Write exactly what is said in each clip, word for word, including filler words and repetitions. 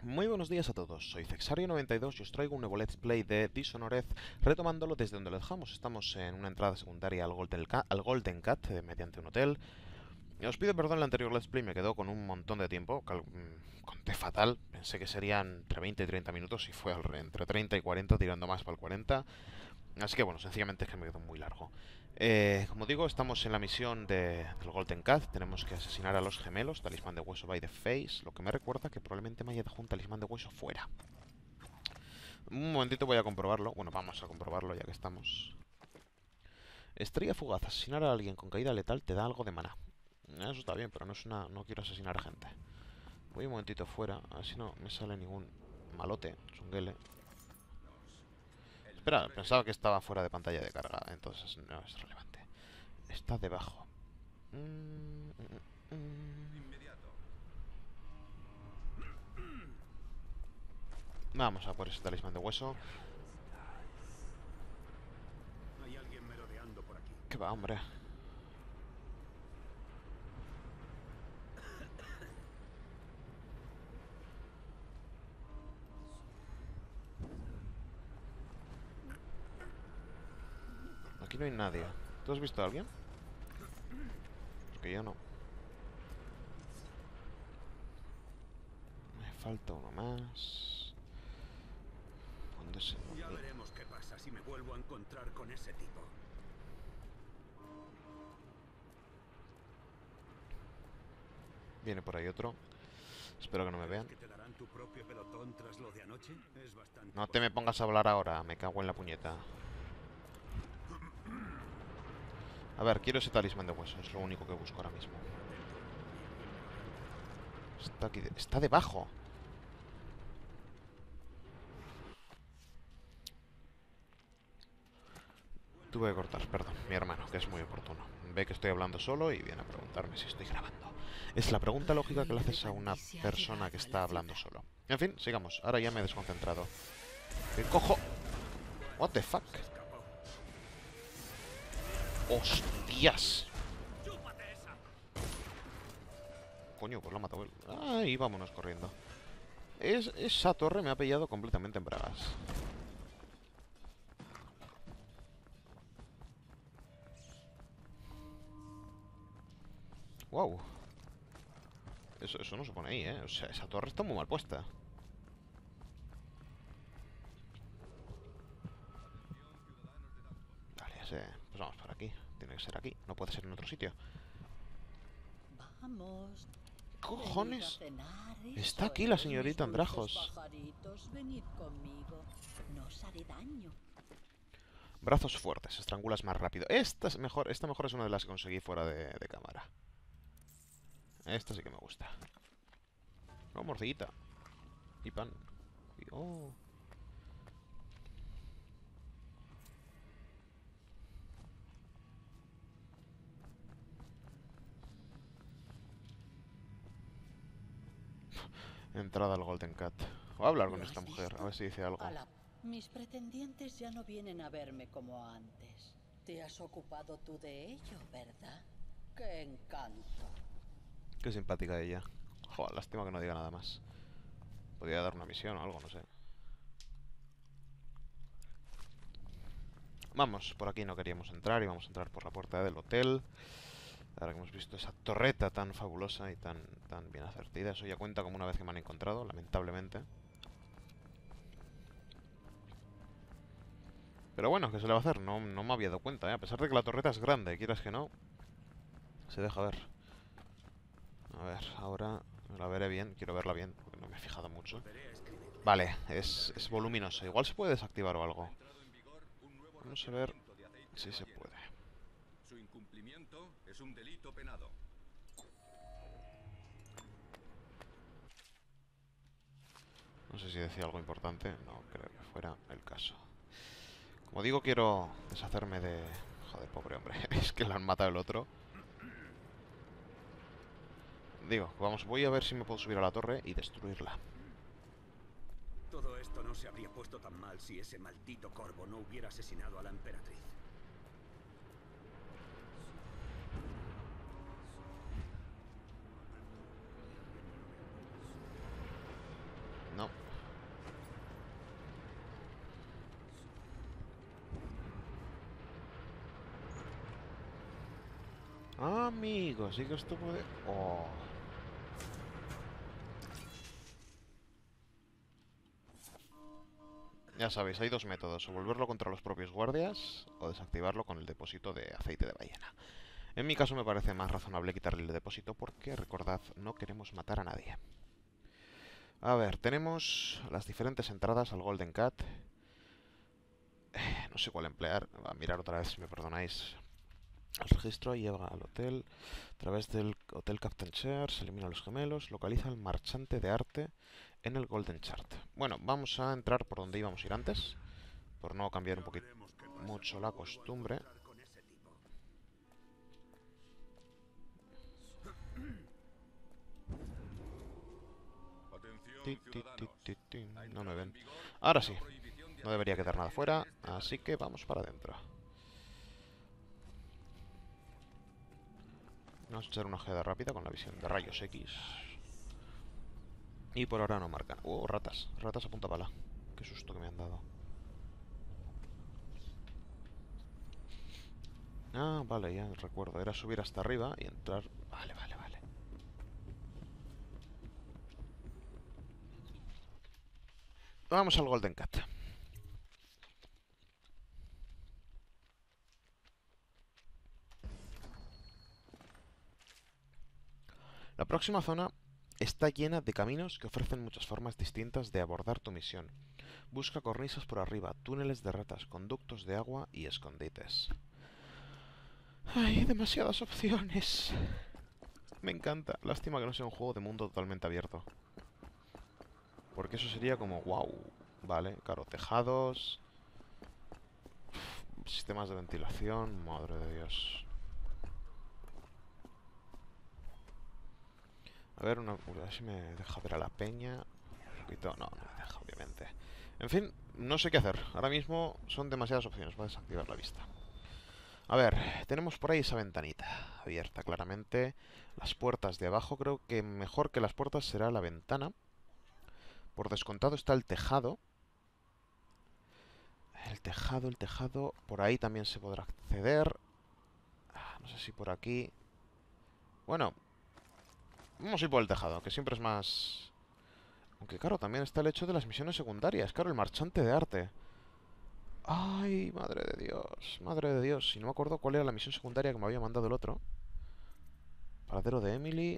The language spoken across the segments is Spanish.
Muy buenos días a todos, soy Cexario noventa y dos y os traigo un nuevo Let's Play de Dishonored, retomándolo desde donde lo dejamos. Estamos en una entrada secundaria al Golden Cat, al Golden Cat eh, mediante un hotel. Y os pido perdón, el anterior Let's Play me quedó con un montón de tiempo, cal- mm, conté fatal, pensé que serían entre veinte y treinta minutos y fue al re- entre treinta y cuarenta, tirando más para el cuarenta. Así que bueno, sencillamente es que me quedó muy largo. Eh, como digo, estamos en la misión de, del Golden Cat. Tenemos que asesinar a los gemelos, talismán de hueso by the face. Lo que me recuerda que probablemente me haya dejado un talismán de hueso fuera. Un momentito voy a comprobarlo. Bueno, vamos a comprobarlo ya que estamos. Estrella fugaz. Asesinar a alguien con caída letal te da algo de maná. Eso está bien, pero no es una, no quiero asesinar a gente. Voy un momentito fuera, a ver si no me sale ningún malote, chunguele. Espera, pensaba que estaba fuera de pantalla de carga, entonces no es relevante. Está debajo. Mm, mm, mm. Vamos a por ese talismán de hueso. Hay alguien merodeando por aquí. ¿Qué va, hombre? Aquí no hay nadie. ¿Tú has visto a alguien? Porque yo no. Me falta uno más. ¿Dónde se Ya lo... veremos qué pasa si me vuelvo a encontrar con ese tipo. Viene por ahí otro. Espero que no me ¿Crees vean. que te darán tu propio pelotón tras lo de anoche? Es bastante No te me posible. pongas a hablar ahora. Me cago en la puñeta. A ver, quiero ese talismán de hueso. Es lo único que busco ahora mismo. Está aquí. De... Está debajo. Tuve que cortar, perdón, mi hermano, que es muy oportuno. Ve que estoy hablando solo y viene a preguntarme si estoy grabando. Es la pregunta El lógica que le rey de haces a una Pandicia ha persona que llegado a está la hablando ciudad. solo. En fin, sigamos. Ahora ya me he desconcentrado. ¿Qué cojo? What the fuck? Se escapó. ¡Hostias! ¡Chúpate esa! Coño, pues lo ha matado él. Ahí vámonos corriendo. Es, esa torre me ha pillado completamente en bragas. Wow. Eso, eso no se pone ahí, ¿eh? O sea, esa torre está muy mal puesta. Vale, ya sé. Pues vamos por aquí. Tiene que ser aquí. No puede ser en otro sitio. Vamos. Venid a ¿Cojones? cenar, Está eso aquí la es, mis señorita dulces Andrajos. pajaritos, venid conmigo. No os haré daño. Brazos fuertes, estrangulas más rápido. Esta es mejor, esta mejor es una de las que conseguí fuera de, de cámara. Esta sí que me gusta. Oh, morcillita. Y pan. Y, oh. Entrada al Golden Cat. Voy a hablar con ¿Lo esta has mujer, a visto? ver si dice algo. Ala. Mis pretendientes ya no vienen a verme como antes. Te has ocupado tú de ello, ¿verdad? ¡Qué encanto! Qué simpática ella. Joder, lástima que no diga nada más. Podría dar una misión o algo, no sé. Vamos, por aquí no queríamos entrar y vamos a entrar por la puerta del hotel. Ahora que hemos visto esa torreta tan fabulosa y tan, tan bien acertida. Eso ya cuenta como una vez que me han encontrado, lamentablemente. Pero bueno, ¿qué se le va a hacer? No, no me había dado cuenta, ¿eh? A pesar de que la torreta es grande, quieras que no, se deja ver. A ver, ahora la veré bien, quiero verla bien, porque no me he fijado mucho. Volveré a escribirle. Vale, es, es voluminosa, igual se puede desactivar o algo. Ha entrado en vigor un nuevo Vamos a ver reglamento de aceite si de se ballena. puede. Su incumplimiento es un delito penado. No sé si decía algo importante, no creo que fuera el caso. Como digo, quiero deshacerme de... Joder, pobre hombre, es que lo han matado el otro. Digo, vamos, voy a ver si me puedo subir a la torre y destruirla. Todo esto no se habría puesto tan mal si ese maldito corvo no hubiera asesinado a la emperatriz. Amigos, sí que esto puede... Oh. Ya sabéis, hay dos métodos, o volverlo contra los propios guardias, o desactivarlo con el depósito de aceite de ballena. En mi caso me parece más razonable quitarle el depósito porque, recordad, no queremos matar a nadie. A ver, tenemos las diferentes entradas al Golden Cat. Eh, no sé cuál emplear, voy a mirar otra vez si me perdonáis. El registro lleva al hotel. A través del Hotel Captain Chair se elimina a los gemelos. Localiza al marchante de arte en el Golden Chart. Bueno, vamos a entrar por donde íbamos a ir antes, por no cambiar un poquito mucho la costumbre. Ti, ti, ti, ti, ti. No me ven. Ahora sí, no debería quedar nada fuera, así que vamos para adentro. Vamos a echar una ojeada rápida con la visión de rayos X. Y por ahora no marcan. Oh, ratas. Ratas a punta pala. Qué susto que me han dado. Ah, vale, ya recuerdo. Era subir hasta arriba y entrar... Vale, vale, vale. Vamos al Golden Cat. La próxima zona está llena de caminos que ofrecen muchas formas distintas de abordar tu misión. Busca cornisas por arriba, túneles de ratas, conductos de agua y escondites. Hay demasiadas opciones. Me encanta. Lástima que no sea un juego de mundo totalmente abierto. Porque eso sería como wow. Vale, claro, tejados, sistemas de ventilación, madre de Dios. A ver, una, a ver si me deja ver a la peña. Un poquito, no, no me deja, obviamente. En fin, no sé qué hacer. Ahora mismo son demasiadas opciones. Voy a desactivar la vista. A ver, tenemos por ahí esa ventanita abierta, claramente. Las puertas de abajo, creo que mejor que las puertas será la ventana. Por descontado está el tejado. El tejado, el tejado. Por ahí también se podrá acceder. No sé si por aquí. Bueno, vamos a ir por el tejado, que siempre es más... Aunque claro, también está el hecho de las misiones secundarias. Claro, el marchante de arte. Ay, madre de Dios. Madre de Dios. Si no me acuerdo cuál era la misión secundaria que me había mandado el otro. Paradero de Emily.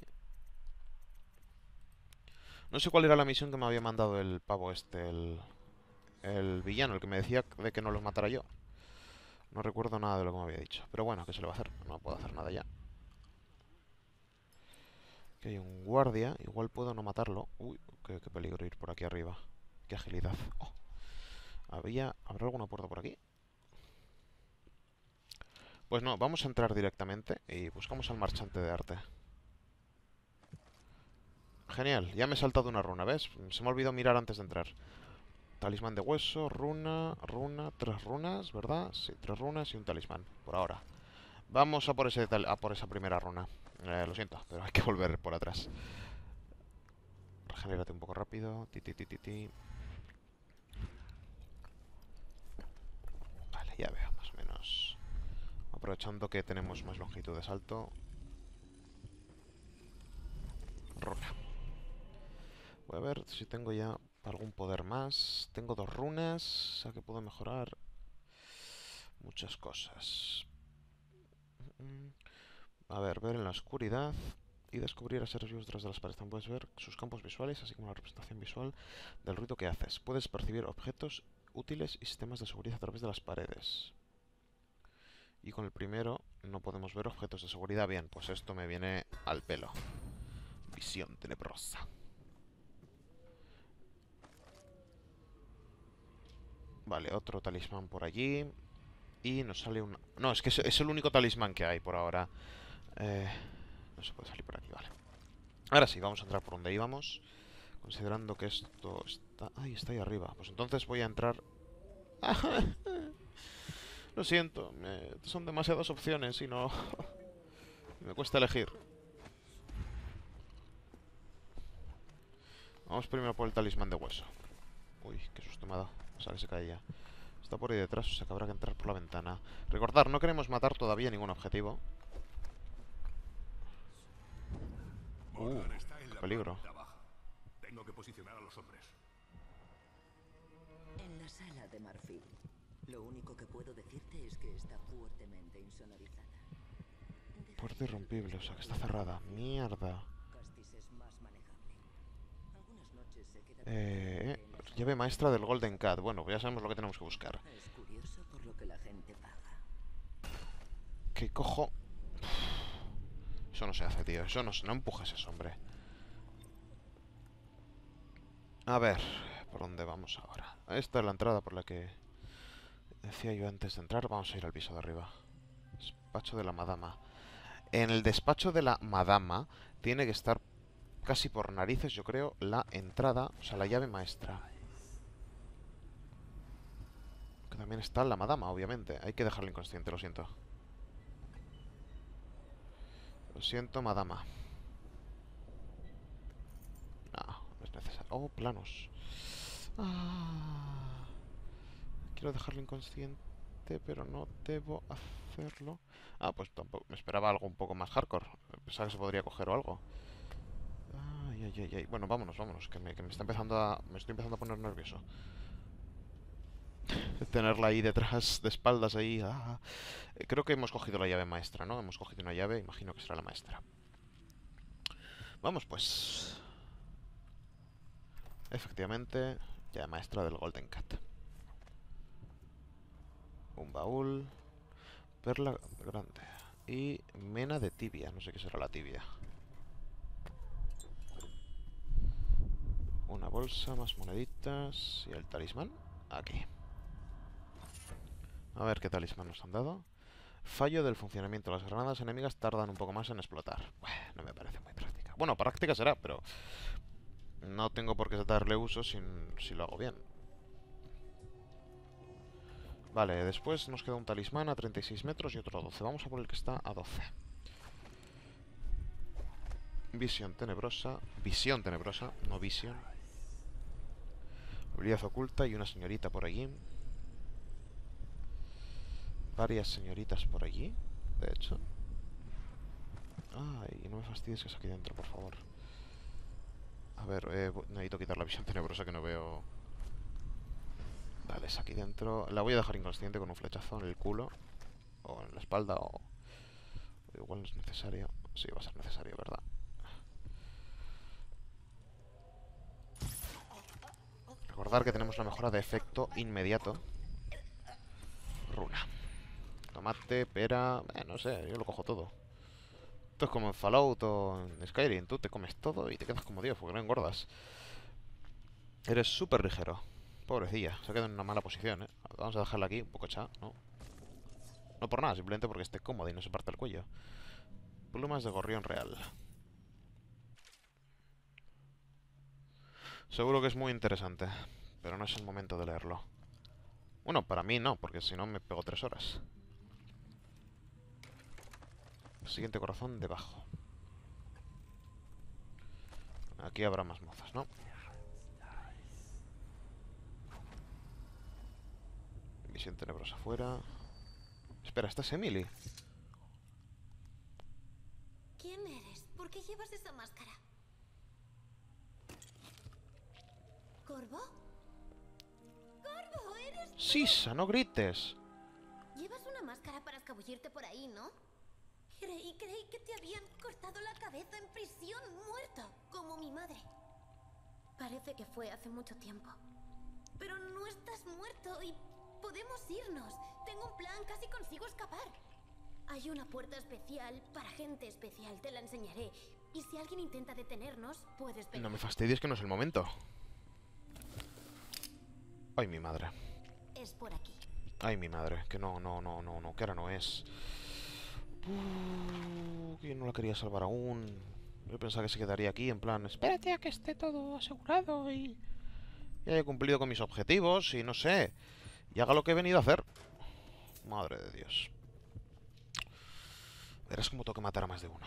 No sé cuál era la misión que me había mandado el pavo este, el... El villano, el que me decía de que no los matara yo. No recuerdo nada de lo que me había dicho. Pero bueno, ¿qué se le va a hacer? No puedo hacer nada ya. Aquí hay un guardia. Igual puedo no matarlo. Uy, qué, qué peligro ir por aquí arriba. Qué agilidad. Oh. Había... ¿Habrá alguna puerta por aquí? Pues no, vamos a entrar directamente y buscamos al marchante de arte. Genial, ya me he saltado una runa, ¿ves? Se me ha olvidado mirar antes de entrar. Talismán de hueso, runa, runa, tres runas, ¿verdad? Sí, tres runas y un talismán, por ahora. Vamos a por, ese a por esa primera runa. Eh, lo siento, pero hay que volver por atrás. Regenérate un poco rápido. Ti, ti, ti, ti, ti. Vale, ya veo, más o menos. Aprovechando que tenemos más longitud de salto. Runa. Voy a ver si tengo ya algún poder más. Tengo dos runas, o sea que puedo mejorar muchas cosas. A ver, ver en la oscuridad y descubrir a seres vivos detrás de las paredes. También puedes ver sus campos visuales, así como la representación visual del ruido que haces. Puedes percibir objetos útiles y sistemas de seguridad a través de las paredes. Y con el primero no podemos ver objetos de seguridad. Bien, pues esto me viene al pelo. Visión tenebrosa. Vale, otro talismán por allí. Y nos sale un... No, es que es, es el único talismán que hay por ahora. Eh, no se puede salir por aquí, vale. Ahora sí, vamos a entrar por donde íbamos. Considerando que esto está... Ay, está ahí arriba. Pues entonces voy a entrar... Lo siento, me... son demasiadas opciones y no... me cuesta elegir. Vamos primero por el talismán de hueso. Uy, qué susto me ha dado. O sea, que se caía. Está por ahí detrás, o sea que habrá que entrar por la ventana. Recordar, no queremos matar todavía ningún objetivo. Uh, Morgan está en qué la peligro. planta baja. Tengo que posicionar a los hombres. En la sala de marfil. Lo único que puedo decirte es que está fuertemente insonorizada. Puerta irrompible, o sea que está cerrada. Mierda. Castis es más manejable. Algunas noches se queda Eh, eh, llave maestra del Golden Cat. Bueno, pues ya sabemos lo que tenemos que buscar. Es curioso por lo que la gente paga. ¿Qué cojo? Eso no se hace, tío. Eso no, no empujes eso, hombre. A ver, ¿por dónde vamos ahora? Esta es la entrada por la que decía yo antes de entrar. Vamos a ir al piso de arriba. Despacho de la madama. En el despacho de la madama tiene que estar casi por narices, yo creo, la entrada, o sea, la llave maestra. Que también está la madama, obviamente. Hay que dejarlo inconsciente, lo siento. Lo siento, madama. No, no es necesario. Oh, planos. Ah, quiero dejarlo inconsciente, pero no debo hacerlo. Ah, pues tampoco. Me esperaba algo un poco más hardcore. Pensaba que se podría coger o algo. Ay, ay, ay, ay. Bueno, vámonos, vámonos. Que me, que me está empezando a. Me estoy empezando a poner nervioso. Tenerla ahí detrás, de espaldas ahí. Ah. Creo que hemos cogido la llave maestra, ¿no? Hemos cogido una llave, imagino que será la maestra. Vamos, pues. Efectivamente, llave maestra del Golden Cat. Un baúl. Perla grande. Y mena de tibia. No sé qué será la tibia. Una bolsa, más moneditas. ¿Y el talismán? Aquí. A ver qué talismán nos han dado. Fallo del funcionamiento. Las granadas enemigas tardan un poco más en explotar. Bueno, no me parece muy práctica. Bueno, práctica será, pero no tengo por qué darle uso sin, si lo hago bien. Vale, después nos queda un talismán a treinta y seis metros y otro a doce. Vamos a por el que está a doce. Visión tenebrosa. Visión tenebrosa, no visión. Habilidad oculta y una señorita por allí. Varias señoritas por allí, de hecho. Ay, no me fastidies que es aquí dentro, por favor. A ver, eh, necesito quitar la visión tenebrosa que no veo. Vale, es aquí dentro. La voy a dejar inconsciente con un flechazo en el culo. O en la espalda, o... Igual no es necesario. Sí, va a ser necesario, ¿verdad? Recordar que tenemos la mejora de efecto inmediato. Runa. Tomate, pera... Eh, no sé, yo lo cojo todo. Esto es como en Fallout o en Skyrim. Tú te comes todo y te quedas como Dios porque no engordas. Eres súper ligero. Pobrecilla, se ha quedado en una mala posición, ¿eh? Vamos a dejarla aquí, un poco echada, ¿no? No por nada, simplemente porque esté cómoda y no se parte el cuello. Plumas de gorrión real. Seguro que es muy interesante, pero no es el momento de leerlo. Bueno, para mí no, porque si no me pego tres horas. Siguiente corazón debajo. Aquí habrá más mozas, ¿no? Visión tenebrosa afuera. Espera, ¿esta es Emily? ¿Quién eres? ¿Por qué llevas esa máscara? ¿Corvo? ¡Corvo, eres tú! ¡Sisa, no grites! Llevas una máscara para escabullirte por ahí, ¿no? Creí, creí que te habían cortado la cabeza en prisión, muerto, como mi madre. Parece que fue hace mucho tiempo. Pero no estás muerto y podemos irnos. Tengo un plan, casi consigo escapar. Hay una puerta especial para gente especial, te la enseñaré. Y si alguien intenta detenernos, puedes pelear. No me fastidies que no es el momento. Ay, mi madre. Es por aquí. Ay, mi madre. Que no, no, no, no, no. Que ahora no es. Uh, que yo no la quería salvar aún. Yo pensaba que se quedaría aquí en plan... Espérate a que esté todo asegurado y... Y haya cumplido con mis objetivos y no sé... Y haga lo que he venido a hacer. Madre de Dios. Verás cómo tengo que matar a más de uno.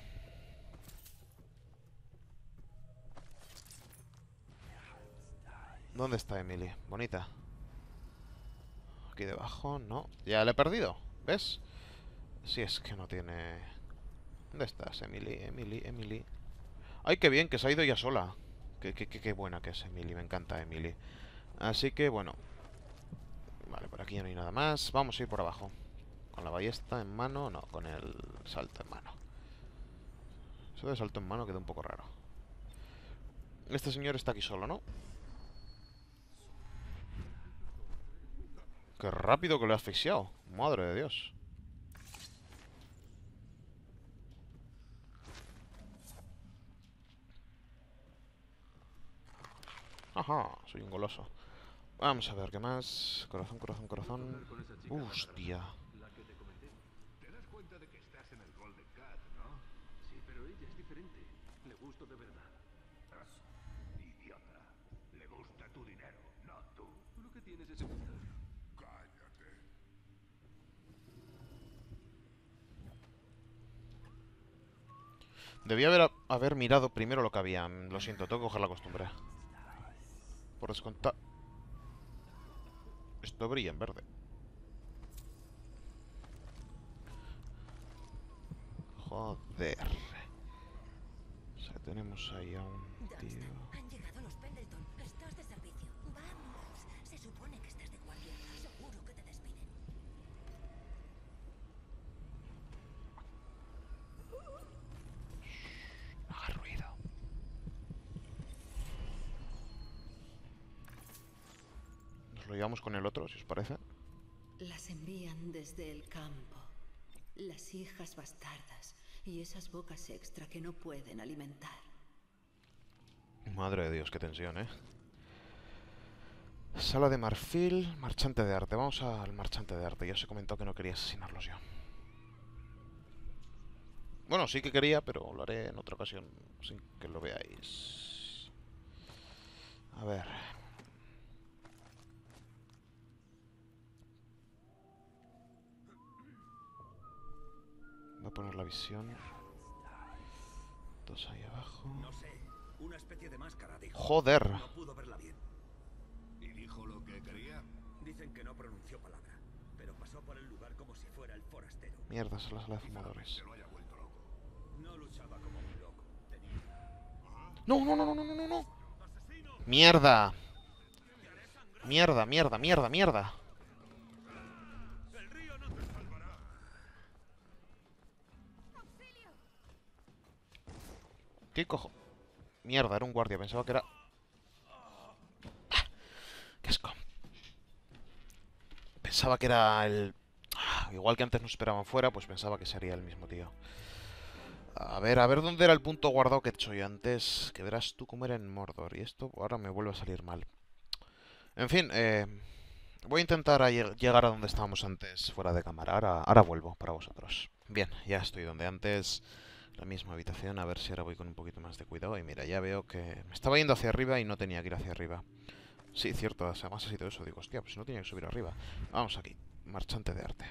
¿Dónde está Emily? Bonita. Aquí debajo, no. Ya la he perdido, ¿ves? Si es que no tiene... ¿Dónde estás, Emily? Emily, Emily. ¡Ay, qué bien! Que se ha ido ella sola. Qué, qué, qué, qué buena que es Emily. Me encanta Emily. Así que, bueno. Vale, por aquí ya no hay nada más. Vamos a ir por abajo. Con la ballesta en mano. No, con el salto en mano. Eso de salto en mano queda un poco raro. Este señor está aquí solo, ¿no? ¡Qué rápido que lo he asfixiado! ¡Madre de Dios! Ajá, soy un goloso. Vamos a ver, ¿qué más? Corazón, corazón, corazón. ¡Hostia! ¿Te das cuenta de que estás en el Golden Cat, no? Sí, pero ella es diferente. Le gusto de verdad. Idiota. Le gusta tu dinero, no tú. Tú lo que tienes es seguridad. Cállate. Debía haber, haber mirado primero lo que había. Lo siento, tengo que coger la costumbre. Por descontar... Esto brilla en verde. Joder. O sea, tenemos ahí a un tío... Dunstan, han llegado los Pendleton. Estás de servicio. Vamos. Se supone que estás de guardia. Seguro que te despiden. No haga ruido. Nos lo llevamos con el otro, si os parece. Las envían desde el campo. Las hijas bastardas y esas bocas extra que no pueden alimentar. Madre de Dios, qué tensión, ¿eh? Sala de marfil, marchante de arte. Vamos al marchante de arte. Ya os he comentado que no quería asesinarlos yo. Bueno, sí que quería, pero lo haré en otra ocasión, sin que lo veáis. A ver. Voy a poner la visión. Dos ahí abajo. No sé, una especie de máscara, dijo. ¡Joder! No pudo verla bien. ¿Y dijo lo que quería? Dicen que no pronunció palabra, pero pasó por el lugar como si fuera el forastero. Mierda, es la sala de fumadores. Se lo haya vuelto loco. No luchaba como un loco. Tenía... ¡No, no, no, no, no, no, no! ¡Mierda! ¡Mierda, mierda, mierda, mierda! ¡El río no te salvará! ¿Qué cojo? Mierda, era un guardia, pensaba que era... ¡Ah! ¡Qué asco! Pensaba que era el... Ah, igual que antes nos esperaban fuera, pues pensaba que sería el mismo tío. A ver, a ver dónde era el punto guardado que he hecho yo antes. Que verás tú cómo era en Mordor. Y esto ahora me vuelve a salir mal. En fin, eh, voy a intentar a lleg- llegar a donde estábamos antes, fuera de cámara. Ahora, ahora vuelvo para vosotros. Bien, ya estoy donde antes. La misma habitación, a ver si ahora voy con un poquito más de cuidado. Y mira, ya veo que me estaba yendo hacia arriba y no tenía que ir hacia arriba. Sí, cierto, además ha sido eso. Digo, hostia, pues no tenía que subir arriba. Vamos aquí, marchante de arte.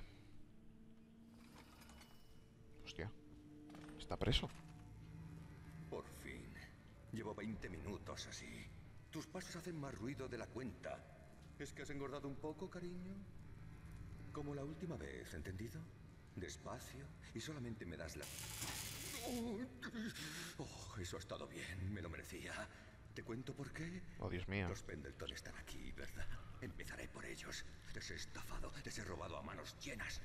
Hostia, está preso. Por fin. Llevo veinte minutos así. Tus pasos hacen más ruido de la cuenta. ¿Es que has engordado un poco, cariño? Como la última vez, ¿entendido? Despacio y solamente me das la... Oh, eso ha estado bien, me lo merecía. ¿Te cuento por qué? Oh, Dios mío. Los Pendleton están aquí, ¿verdad? Empezaré por ellos. Les he estafado, les he robado a manos llenas.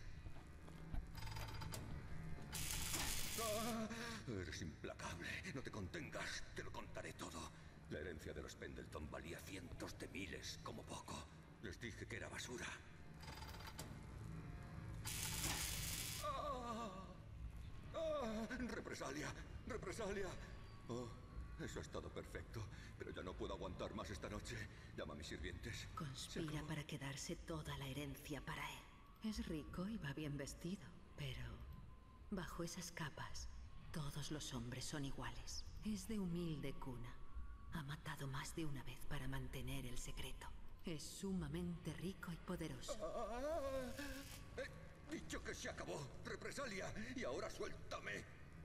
Ah, eres implacable, no te contengas, te lo contaré todo. La herencia de los Pendleton valía cientos de miles, como poco. Les dije que era basura. ¡Ah! ¡Ah! ¡Represalia! ¡Represalia! Oh, eso ha estado perfecto, pero ya no puedo aguantar más esta noche. Llama a mis sirvientes. Conspira para quedarse toda la herencia para él. Es rico y va bien vestido, pero bajo esas capas, todos los hombres son iguales. Es de humilde cuna. Ha matado más de una vez para mantener el secreto. Es sumamente rico y poderoso. Ah, he dicho que se acabó. Represalia. Y ahora suéltame.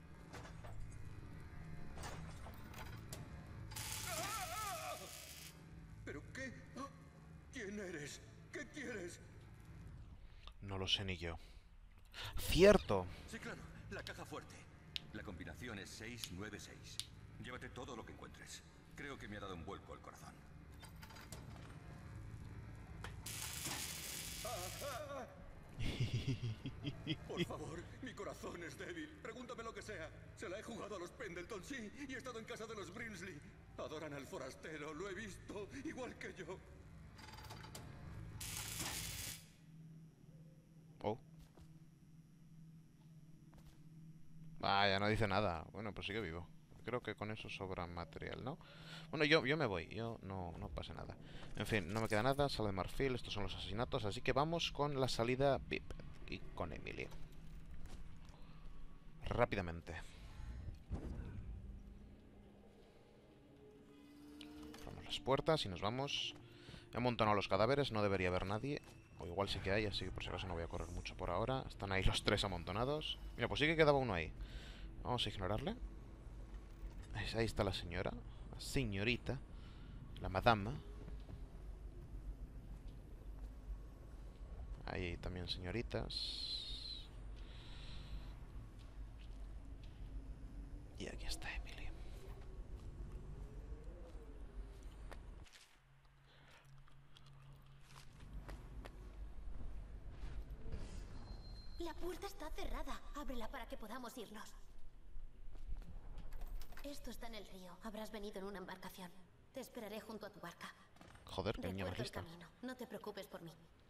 Ah, ¿pero qué? Ah, ¿quién eres? ¿Qué quieres? No lo sé ni yo. ¡Cierto! Sí, claro, la caja fuerte. La combinación es seis nueve seis. Llévate todo lo que encuentres. Creo que me ha dado un vuelco el corazón. Por favor, mi corazón es débil. Pregúntame lo que sea. Se la he jugado a los Pendleton, sí, y he estado en casa de los Brimsley. Adoran al forastero, lo he visto, igual que yo. Oh. Vaya, no dice nada. Bueno, pues sigue vivo. Creo que con eso sobra material, ¿no? Bueno, yo, yo me voy. Yo no, no pasa nada. En fin, no me queda nada. Sala de marfil. Estos son los asesinatos. Así que vamos con la salida V I P. Y con Emily. Rápidamente. Cerramos las puertas y nos vamos. He amontonado los cadáveres. No debería haber nadie. O igual sí que hay, así que por si acaso no voy a correr mucho por ahora. Están ahí los tres amontonados. Mira, pues sí que quedaba uno ahí. Vamos a ignorarle. Ahí está la señora. La señorita. La madama. Ahí hay también señoritas. Y aquí está Emily. La puerta está cerrada. Ábrela para que podamos irnos. Esto está en el río. Habrás venido en una embarcación. Te esperaré junto a tu barca. Joder, qué niña Recuerda el majista. camino. No te preocupes por mí.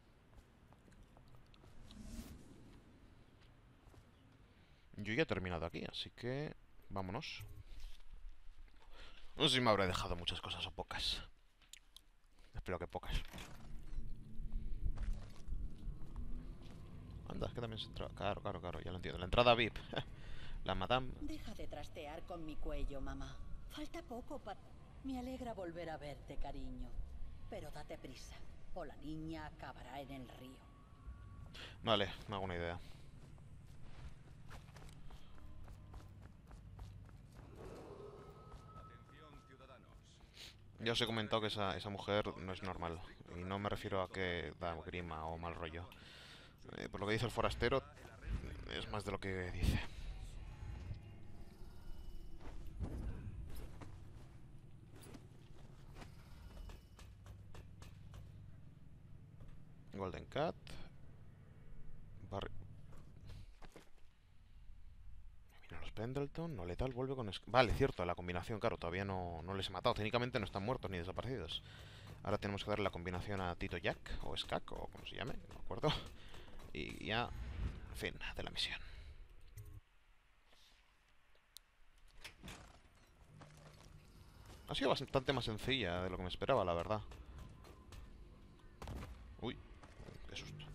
Yo ya he terminado aquí, así que vámonos. No sé si me habré dejado muchas cosas o pocas. Espero que pocas. Anda, que también se entra. Claro, claro, claro, ya lo entiendo. La entrada V I P. La madame. Deja de trastear con mi cuello, mamá. Falta poco para... Me alegra volver a verte, cariño. Pero date prisa, o la niña acabará en el río. Vale, me hago una idea. Ya os he comentado que esa, esa mujer no es normal. Y no me refiero a que da grima o mal rollo. Eh, por lo que dice el forastero, es más de lo que dice. Golden Cat. Barry. Mira los Pendleton. No letal, vuelve con... Vale, cierto, la combinación, claro, todavía no, no les he matado. Técnicamente no están muertos ni desaparecidos. Ahora tenemos que darle la combinación a Tito Jack, o Skak, o como se llame, no me acuerdo. Y ya, fin de la misión. Ha sido bastante más sencilla de lo que me esperaba, la verdad. Uy, qué susto.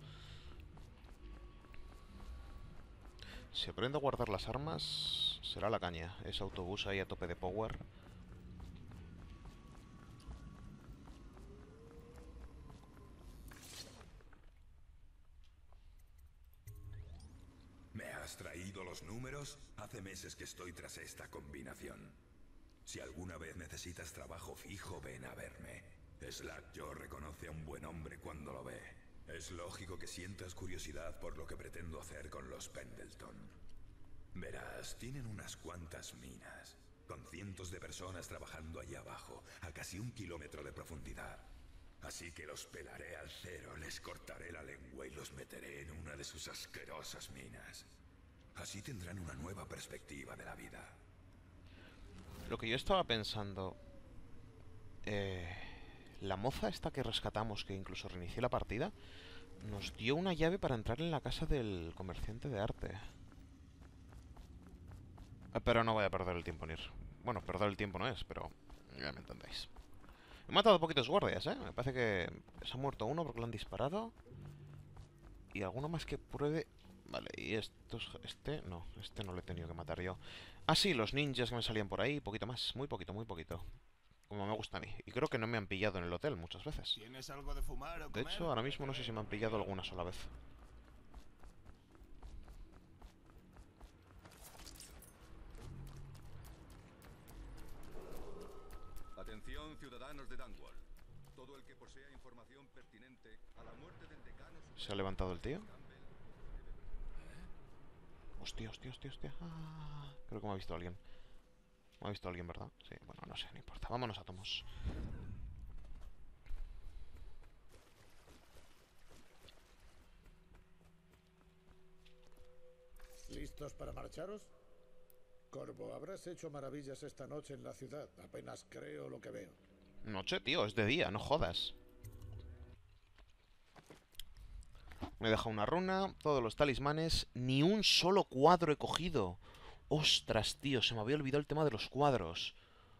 Si aprendo a guardar las armas, será la caña. Ese autobús ahí a tope de power. ¿Me has traído los números? Hace meses que estoy tras esta combinación. Si alguna vez necesitas trabajo fijo, ven a verme. Slackjaw reconoce a un buen hombre cuando lo ve. Es lógico que sientas curiosidad por lo que pretendo hacer con los Pendleton. Verás, tienen unas cuantas minas, con cientos de personas trabajando allí abajo, a casi un kilómetro de profundidad. Así que los pelaré al cero, les cortaré la lengua y los meteré en una de sus asquerosas minas. Así tendrán una nueva perspectiva de la vida. Lo que yo estaba pensando... Eh, la moza esta que rescatamos, que incluso reinicié la partida, nos dio una llave para entrar en la casa del comerciante de arte. Eh, pero no voy a perder el tiempo en ir. Bueno, perder el tiempo no es, pero ya me entendéis. He matado poquitos guardias, ¿eh? Me parece que se ha muerto uno porque lo han disparado. Y alguno más que pruebe... Vale, y estos... Este... No, este no lo he tenido que matar yo. Ah, sí, los ninjas que me salían por ahí. Poquito más, muy poquito, muy poquito. Como me gusta a mí. Y creo que no me han pillado en el hotel muchas veces. ¿Tienes algo de fumar o De comer? hecho, ahora mismo no sé si me han pillado alguna sola vez. Atención, ciudadanos de Dunwall. Todo el que posea información pertinente a la muerte del decano... ¿Se ha levantado el tío? Hostia, hostia, hostia, hostia. Ah, creo que me ha visto alguien. ¿Me ha visto alguien, verdad? Sí, bueno, no sé, no importa. Vámonos a Tomos. ¿Listos para marcharos? Corvo, habrás hecho maravillas esta noche en la ciudad. Apenas creo lo que veo. Noche, tío, es de día, no jodas. Me he dejado una runa, todos los talismanes, ni un solo cuadro he cogido. Ostras, tío, se me había olvidado el tema de los cuadros.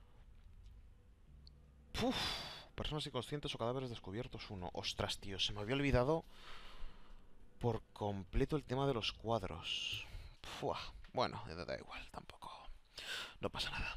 Uf, personas inconscientes o cadáveres descubiertos, uno. Ostras, tío, se me había olvidado por completo el tema de los cuadros. Uf, bueno, da igual, tampoco. No pasa nada.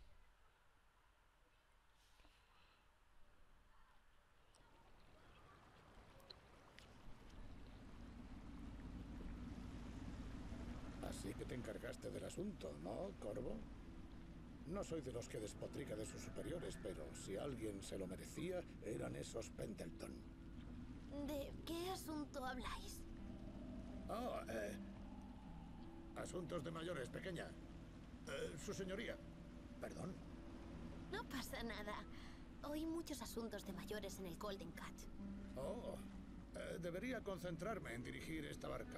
Así que te encargaste del asunto, ¿no, Corvo? No soy de los que despotrica de sus superiores, pero si alguien se lo merecía, eran esos Pendleton. ¿De qué asunto habláis? Oh, eh... Asuntos de mayores, pequeña. Eh, su señoría. Perdón. No pasa nada. Oí muchos asuntos de mayores en el Golden Cat. Oh, eh, debería concentrarme en dirigir esta barca.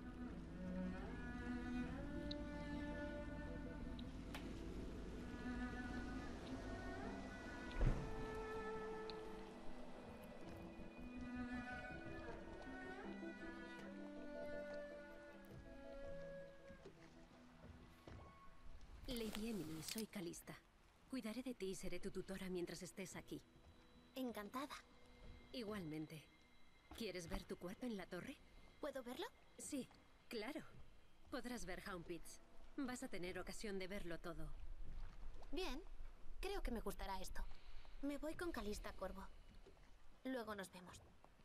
Lady Emily, soy Calista. Cuidaré de ti y seré tu tutora mientras estés aquí. Encantada. Igualmente. ¿Quieres ver tu cuarto en la torre? ¿Puedo verlo? Sí, claro. Podrás ver Hound Pits. Vas a tener ocasión de verlo todo. Bien. Creo que me gustará esto. Me voy con Calista, Corvo. Luego nos vemos.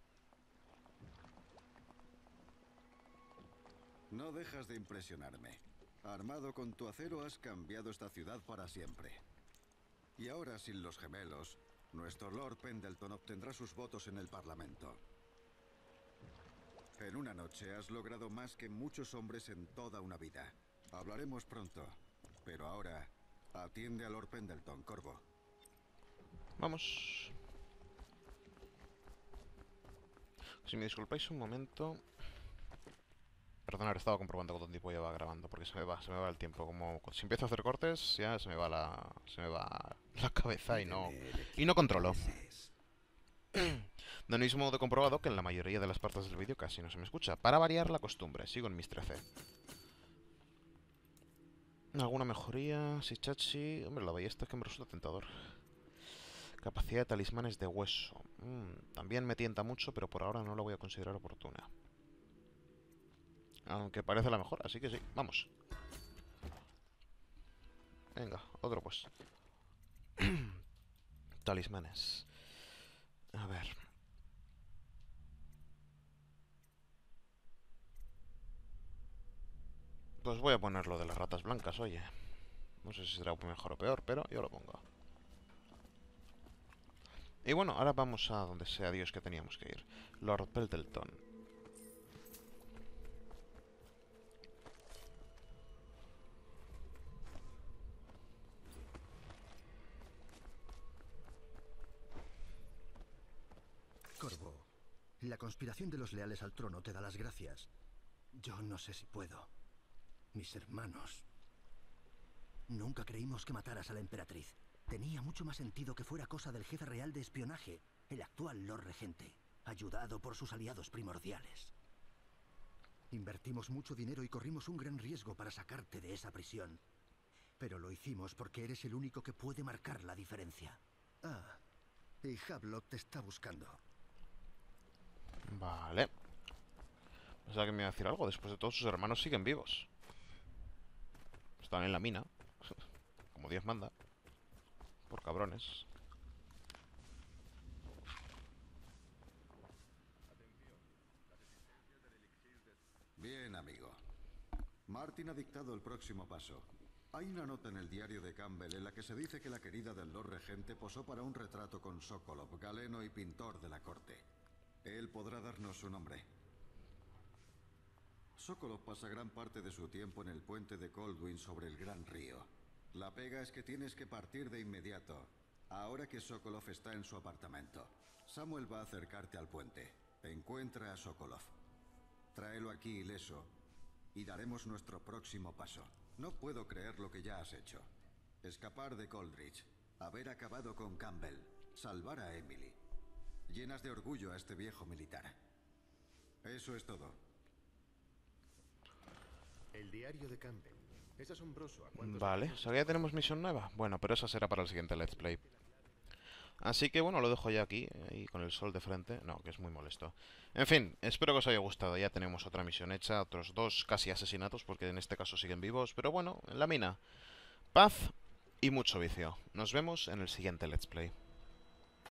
No dejas de impresionarme. Armado con tu acero has cambiado esta ciudad para siempre. Y ahora, sin los gemelos, nuestro Lord Pendleton obtendrá sus votos en el Parlamento. En una noche has logrado más que muchos hombres en toda una vida. Hablaremos pronto, pero ahora atiende a Lord Pendleton, Corvo. Vamos. Si me disculpáis un momento... Perdonad, estaba comprobando cuánto tiempo lleva grabando, porque se me va, se me va el tiempo. Como si empiezo a hacer cortes, ya se me va la, se me va la cabeza y no, y no controlo. De mismo modo he comprobado que en la mayoría de las partes del vídeo casi no se me escucha. Para variar la costumbre, sigo en mis trece. ¿Alguna mejoría? Si chachi... Hombre, la ballesta es que me resulta tentador. Capacidad de talismanes de hueso. Mm, también me tienta mucho, pero por ahora no la voy a considerar oportuna. Aunque parece la mejor, así que sí, vamos. Venga, otro pues. Talismanes. A ver. Pues voy a poner lo de las ratas blancas, oye. No sé si será mejor o peor, pero yo lo pongo. Y bueno, ahora vamos a donde sea Dios que teníamos que ir. Lord Pendleton. Corvo, la conspiración de los leales al trono te da las gracias. Yo no sé si puedo. Mis hermanos. Nunca creímos que mataras a la emperatriz. Tenía mucho más sentido que fuera cosa del jefe real de espionaje, el actual Lord Regente, ayudado por sus aliados primordiales. Invertimos mucho dinero y corrimos un gran riesgo para sacarte de esa prisión. Pero lo hicimos porque eres el único que puede marcar la diferencia. Ah, y Havelock te está buscando. Vale. O sea que me iba a decir algo. Después de todo, sus hermanos siguen vivos. Están en la mina. Como Dios manda. Por cabrones. Bien, amigo. Martin ha dictado el próximo paso. Hay una nota en el diario de Campbell en la que se dice que la querida del Lord Regente posó para un retrato con Sokolov, galeno y pintor de la corte. Él podrá darnos su nombre. Sokolov pasa gran parte de su tiempo en el puente de Coldwind sobre el Gran Río. La pega es que tienes que partir de inmediato, ahora que Sokolov está en su apartamento. Samuel va a acercarte al puente. Encuentra a Sokolov. Tráelo aquí ileso y daremos nuestro próximo paso. No puedo creer lo que ya has hecho. Escapar de Coldridge, haber acabado con Campbell, salvar a Emily. Llenas de orgullo a este viejo militar. Eso es todo. El diario de Campbell. Es asombroso. ¿A cuántos Vale, o sea que ya tenemos misión nueva. Bueno, pero esa será para el siguiente Let's Play. Así que bueno, lo dejo ya aquí, ahí con el sol de frente. No, que es muy molesto. En fin, espero que os haya gustado. Ya tenemos otra misión hecha, otros dos casi asesinatos, porque en este caso siguen vivos. Pero bueno, en la mina, paz y mucho vicio. Nos vemos en el siguiente Let's Play.